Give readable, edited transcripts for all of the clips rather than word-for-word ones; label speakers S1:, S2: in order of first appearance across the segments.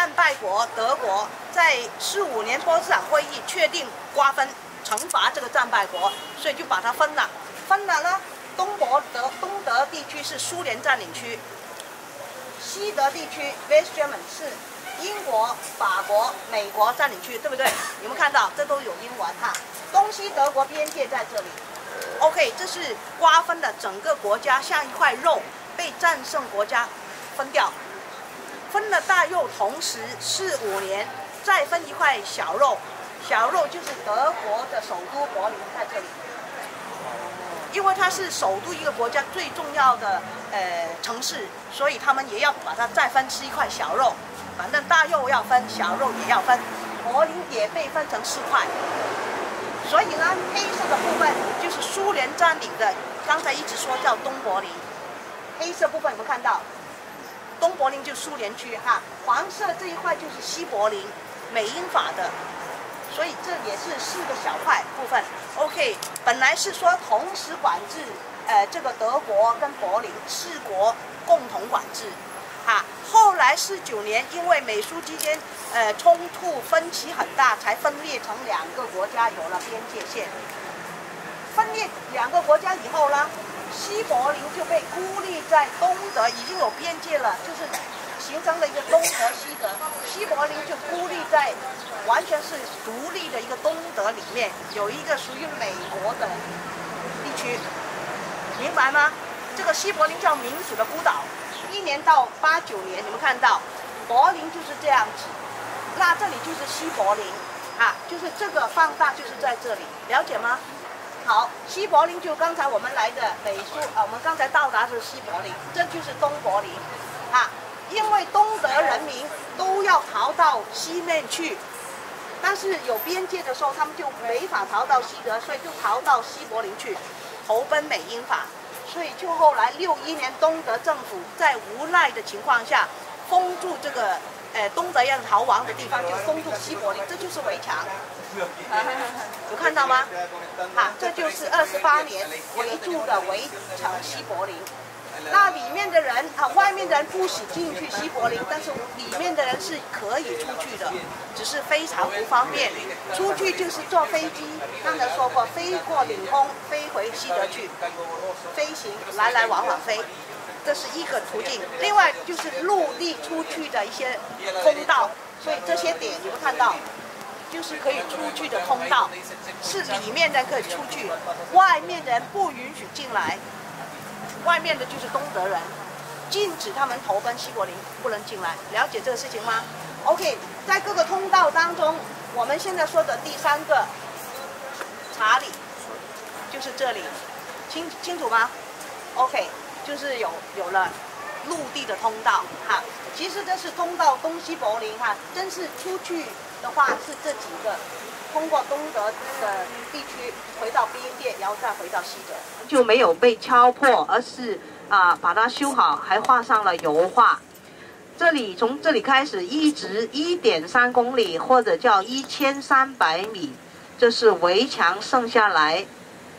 S1: 战败国德国在45年波茨坦会议确定瓜分惩罚这个战败国，所以就把它分了。分了呢，东德地区是苏联占领区，西德地区 West German 是英国、法国、美国占领区，对不对？有没有看到？这都有英文哈。东西德国边界在这里。OK， 这是瓜分了整个国家，像一块肉被战胜国家分掉，分了大肉，同时45年再分一块小肉，小肉就是德国的首都柏林在这里。因为它是首都一个国家最重要的城市，所以他们也要把它再分吃一块小肉，反正大肉要分，小肉也要分。柏林也被分成4块，所以呢，黑色的部分就是苏联占领的，刚才一直说叫东柏林。黑色部分有没有看到？东柏林就是苏联区哈，黄色这一块就是西柏林，美英法的。所以这也是4个小块部分。OK， 本来是说同时管制，这个德国跟柏林4国共同管制，哈。后来49年因为美苏之间冲突分歧很大，才分裂成2个国家，有了边界线。分裂2个国家以后呢，西柏林就被孤立在东德，已经有边界了，就是形成了一个东德西德。西柏林就孤立在完全是独立的一个东德里面，有一个属于美国的地区，明白吗？这个西柏林叫民主的孤岛。1年到89年，你们看到柏林就是这样子，那这里就是西柏林啊，就是这个放大就是在这里，了解吗？好，西柏林就刚才我们来的美苏我们刚才到达的是西柏林，这就是东柏林啊。因为东德人民都要逃到西面去，但是有边界的时候，他们就没法逃到西德，所以就逃到西柏林去，投奔美英法。所以就后来61年，东德政府在无奈的情况下，封住这个东德要逃亡的地方，就封住西柏林，这就是围墙。有看到吗？这就是28年围住的围城西柏林。那里面的人外面的人不许进去西柏林，但是里面的人是可以出去的，只是非常不方便。出去就是坐飞机，刚才说过，飞过领空，飞回西德去，飞行来来往往飞，这是一个途径。另外就是陆地出去的一些通道，所以这些点你们看到，就是可以出去的通道，是里面的人可以出去，外面的人不允许进来。外面的就是东德人，禁止他们投奔西柏林，不能进来。了解这个事情吗 ？OK， 在各个通道当中，我们现在说的第3个查理，就是这里，清楚吗 ？OK， 就是有了陆地的通道哈。其实这是通到东西柏林哈，真是出去的话是这几个。通过东德的地区回到边界，然后再回到西德，就没有被敲破，而是把它修好，还画上了油画。从这里开始一直1.3公里，或者叫1300米，这是围墙剩下来，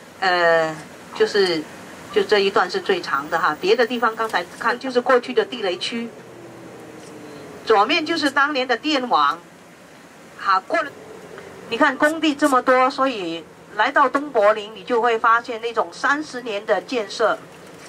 S1: 就这一段是最长的哈。别的地方刚才看就是过去的地雷区，左面就是当年的电网，好过了。你看工地这么多，所以来到东柏林，你就会发现那种30年的建设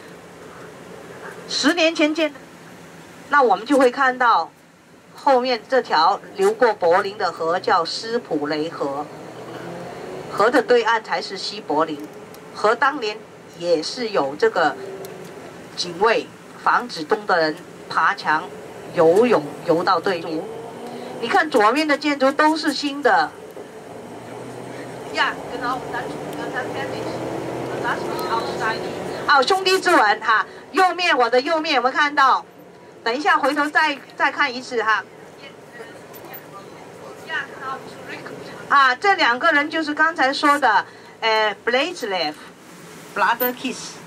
S1: ，10年前建的，那我们就会看到后面这条流过柏林的河叫施普雷河，河的对岸才是西柏林。河当年也是有这个警卫，防止东德人爬墙游泳游到对面。你看左面的建筑都是新的。兄弟之吻哈，右面我的右面有没有看到？等一下回头再看一次哈。这2个人就是刚才说的，Blazlev，Blood Kiss。